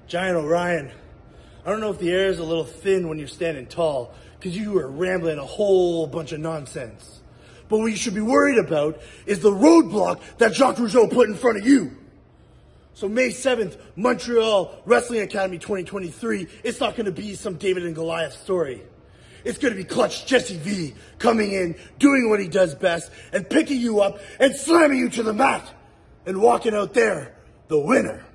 Giant Orion, I don't know if the air is a little thin when you're standing tall, because you were rambling a whole bunch of nonsense. But what you should be worried about is the roadblock that Jacques Rougeau put in front of you. So May 7th, Montreal Wrestling Academy 2023, it's not going to be some David and Goliath story. It's going to be Clutch Jessie V coming in, doing what he does best, and picking you up and slamming you to the mat, and walking out there the winner.